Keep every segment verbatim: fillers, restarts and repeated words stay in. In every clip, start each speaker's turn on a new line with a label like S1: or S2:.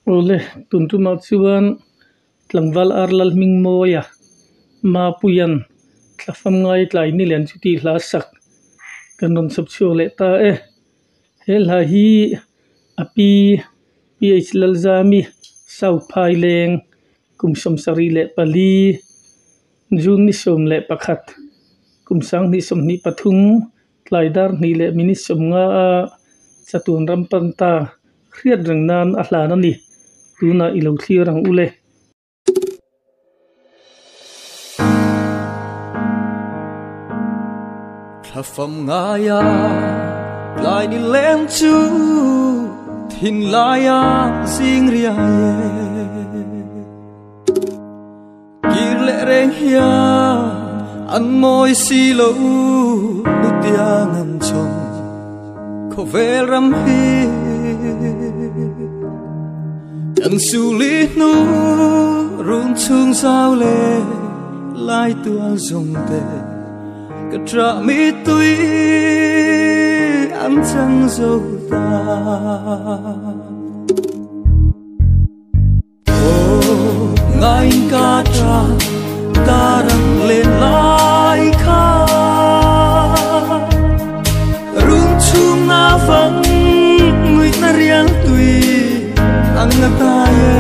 S1: ole tuntu ma chuan tlangwal arlal ming moya ma puyan tlafam ngai tlai ni len chuti hla sak kanon sap chu le ta e hel ha hi api ph lalzami sau phai leng kum som sari le pali jun ni som le pakhat kum sang ni som ni pathum tlaidar ni le mini som nga satun ram panta khriat rang nan a hlan ani tuna ilo thlir rang ule
S2: thafam nga ya lai ni lem chu thin la ya sing ria ye kir le reng hia an moi si lo nu tia ngam chom ko vel ram hi chẳng su li nu run chung sao le lai tua zong te ka tra mi tui an chẳng zo ta oh ngai ka tra ta đang lên lai kha run chung na vắng người ta riang tui ang ta ye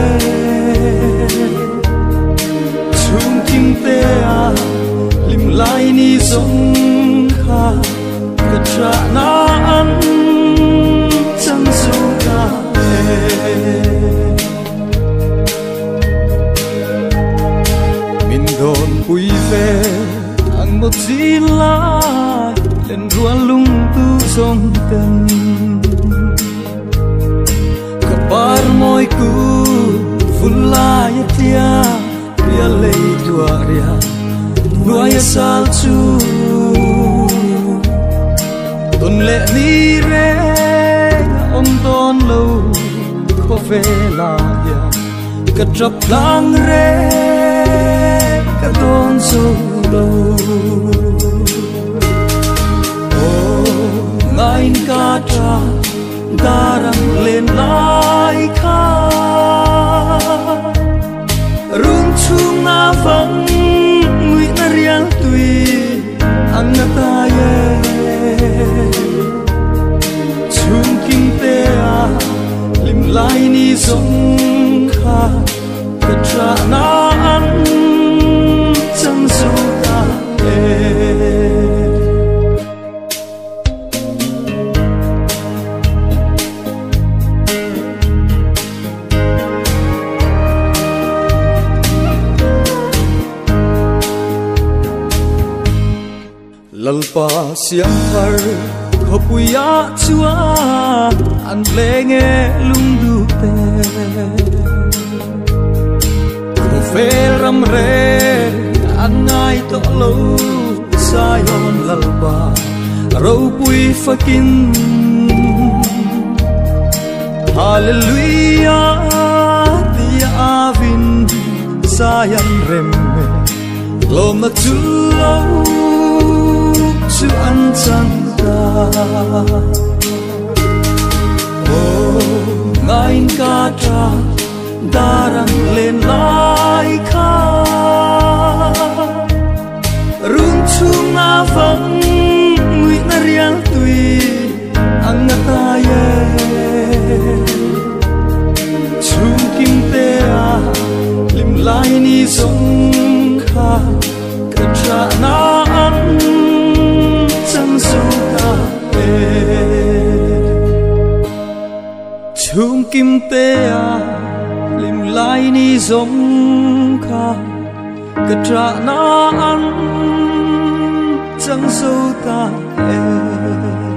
S2: chung kim te a lim lai ni zong kha ka tra na an chẳng zo ta min don pui ve ang một gì lai lên ruan lung tu zong ten par moi ku fulla ya tia ria le tua ria nuai sal chu ton le ni re om don lo ko ve la ya ka trap lang re ka don so lo oh ngai ka tra darang lên lai kha rung chung na vắng người ta riang tui ang ta ye chung kim te a lim lai ni zong kha ka tra na an chẳng zo ta e lalpa siang thar khopuya chua an lenge lungdu te ko fel ram re an ngai to lo sayon lalpa ro pui fakin hallelujah dia avin sayan remme lom na chu lo chu an chẳng ta oh ngai ka tra darang lên lai kha rung chung na vắng người ta riang tui ang ta ye chung kim te a lim lai ni zong kha ka tra na an chẳng zo ta e chung kim te a lim lai ni zong kha ka tra na an chẳng zo ta e